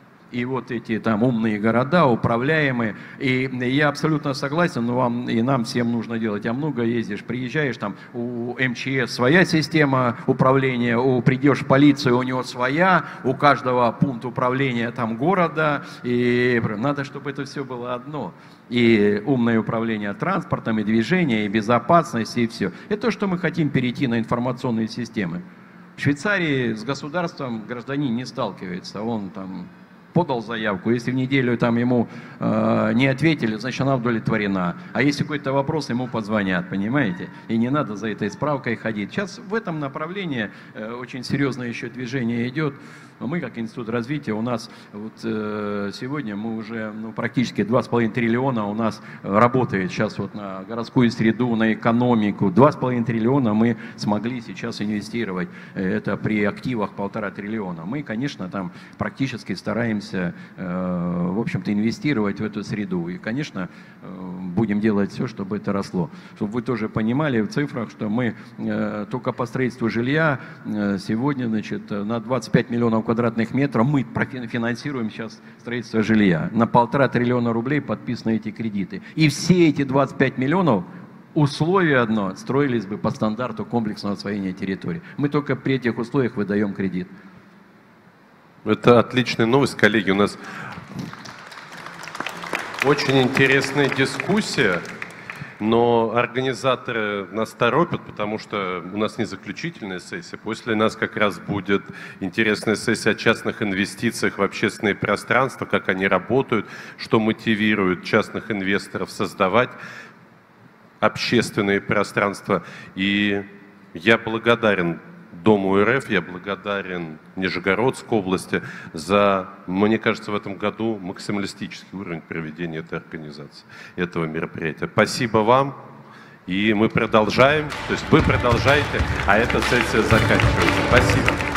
И вот эти там умные города, управляемые. И я абсолютно согласен, но вам и нам всем нужно делать. А много ездишь, приезжаешь, там у эм че эс своя система управления, у, придешь в полицию, у него своя, у каждого пункт управления там города. И надо, чтобы это все было одно. И умное управление транспортом, и движение, и безопасность, и все. Это то, что мы хотим перейти на информационные системы. В Швейцарии с государством гражданин не сталкивается, он там подал заявку, если в неделю там ему э, не ответили, значит она удовлетворена. А если какой-то вопрос, ему позвонят, понимаете? И не надо за этой справкой ходить. Сейчас в этом направлении э, очень серьезное еще движение идет. Мы, как Институт развития, у нас вот э, сегодня мы уже ну, практически два с половиной триллиона у нас работает сейчас вот на городскую среду, на экономику. два с половиной триллиона мы смогли сейчас инвестировать. Это при активах полтора триллиона. Мы, конечно, там практически стараемся, э, в общем-то, инвестировать в эту среду. И, конечно, э, будем делать все, чтобы это росло. Чтобы вы тоже понимали в цифрах, что мы э, только по строительству жилья э, сегодня, значит, на двадцать пять миллионов квадратных метров мы финансируем сейчас строительство жилья. На полтора триллиона рублей подписаны эти кредиты. И все эти двадцать пять миллионов, условие одно, строились бы по стандарту комплексного освоения территории. Мы только при этих условиях выдаем кредит. Это отличная новость, коллеги. У нас очень интересная дискуссия. Но организаторы нас торопят, потому что у нас не заключительная сессия. После нас как раз будет интересная сессия о частных инвестициях в общественные пространства, как они работают, что мотивирует частных инвесторов создавать общественные пространства. И я благодарен Дому РФ, я благодарен Нижегородской области за, мне кажется, в этом году максималистический уровень проведения этой организации, этого мероприятия. Спасибо вам, и мы продолжаем, то есть вы продолжаете, а эта сессия заканчивается. Спасибо.